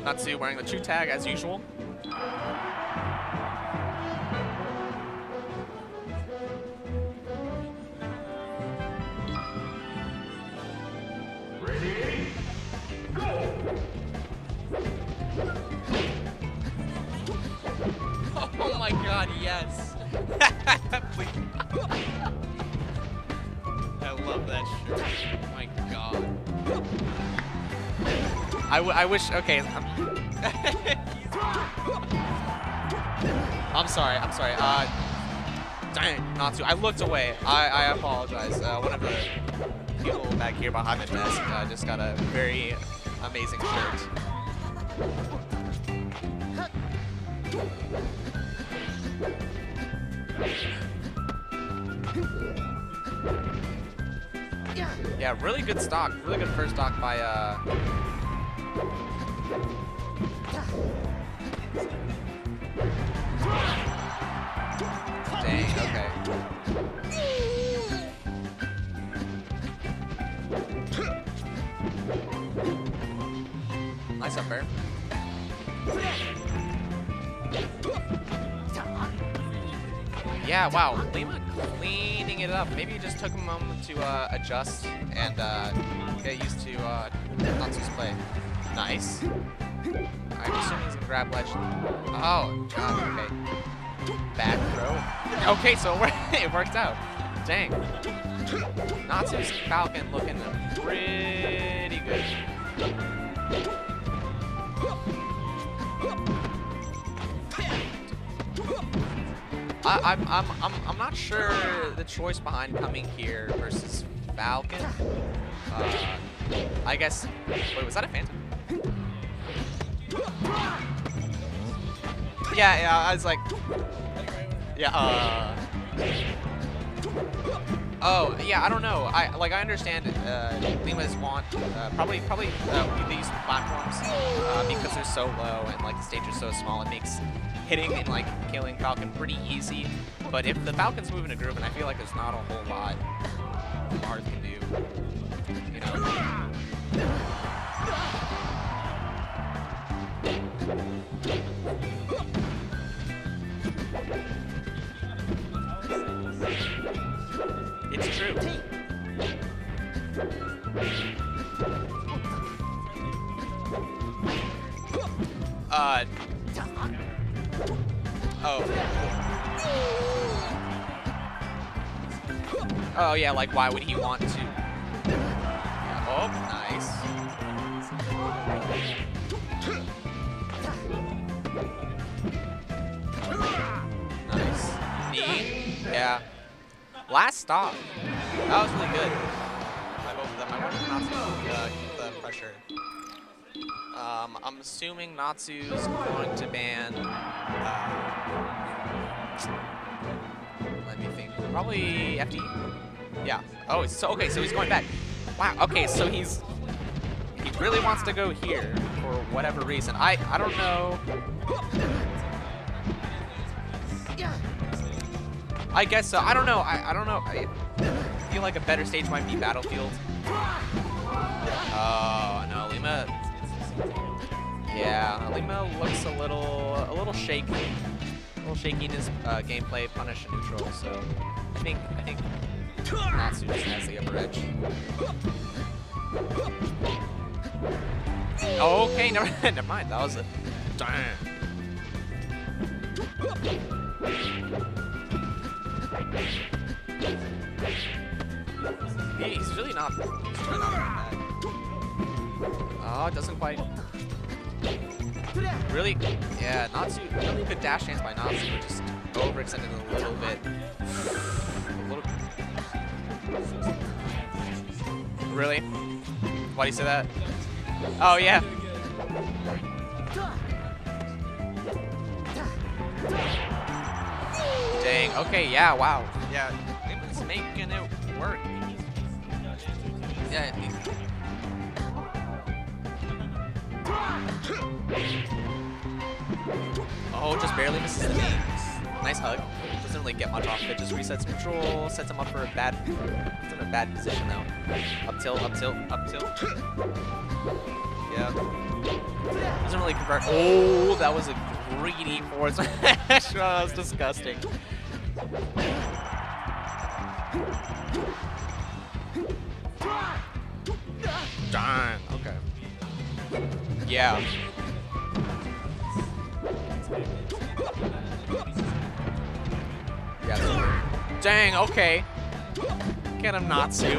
Natsu wearing the true tag as usual. Ready? Go! Oh my god, yes. Please. I love that shirt. Oh my god. I wish, okay. I'm sorry. Dang, Natsu, I looked away. I apologize. One of the people back here behind the desk just got a very amazing shirt. Yeah, really good stock. Really good first stock by dang, okay. Nice up air. Yeah, wow. Lima cleaning it up. Maybe it just took a moment to adjust and get used to Natsu's play. Nice. I'm assuming he's gonna grab ledge. Oh, God, okay. Bad throw. Okay, so it worked out. Dang. Natsu's Falcon looking pretty good. I'm not sure the choice behind coming here versus Falcon. I guess. Wait, was that a Phantom? Yeah, I was like. Yeah. Oh, yeah. I don't know. I understand. Lima's want probably these platforms because they're so low and like the stage is so small. It makes hitting and like killing Falcon pretty easy. But if the Falcon's moving a groove, and I feel like there's not a whole lot Mars can do, you know. It's true. Oh yeah, like why would he want to? Oh, nice. Nice. Knee. Yeah. Last stop. That was really good. By both of them. I wanted Natsu to keep the pressure. I'm assuming Natsu's going to ban. Let me think. Probably FD. Yeah. Oh, so okay. So he's going back. Wow. Okay. So he really wants to go here for whatever reason. I don't know. I guess so. I don't know. I don't know. I feel like a better stage might be Battlefield. Oh no, Lima. Yeah, Lima looks a little shaky. A little shaky in his gameplay, punish and neutral. So I think Natsu just has the upper edge. Oh, okay, never mind. That was a damn. He's really not bad. Oh, it doesn't quite. Really, yeah, Natsu, really good dash dance by Natsu, but just overextended a little bit. Really? Why do you say that? Oh, yeah. Dang, okay, yeah, wow. Yeah, Lima's making it work. Yeah. Oh, just barely misses the knee. Nice hug. Doesn't really get much off of it. Just resets neutral, sets him up for a bad. It's in a bad position now. Up tilt, up tilt, up tilt. Yeah. Doesn't really convert. Oh, that was a greedy forward smash. That was disgusting. Darn. Okay. Yeah. Yeah. Dang. Okay. Get him, Natsu.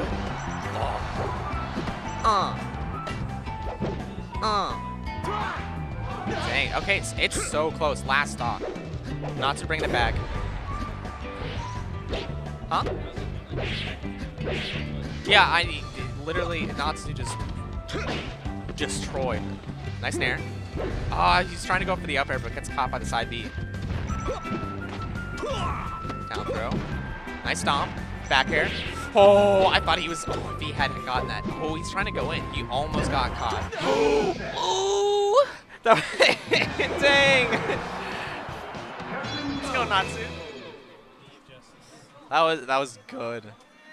Dang. Okay. It's so close. Last stock. Natsu bringing it back. Huh? Yeah. I literally Natsu just destroyed. Nice nair. He's trying to go for the up air, but gets caught by the side B. Down throw. Nice stomp. Back air. Oh, I thought he was. Oh, if he hadn't gotten that. Oh, he's trying to go in. He almost got caught. Ooh. Dang. Let's go, Natsu. That was good.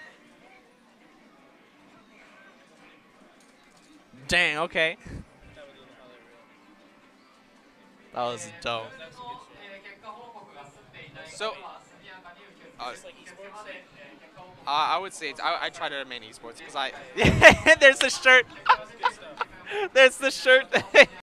Dang. Okay. That was dope. So, I would say I try to remain esports because I. There's the shirt. There's the shirt.